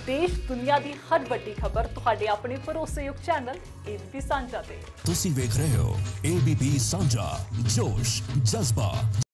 देश दुनिया की हर वड्डी खबर तुहाडे अपने भरोसेयोग चैनल एबीपी सांझा ते। तुसी वेख रहे हो एबीपी सांझा, जोश जज्बा।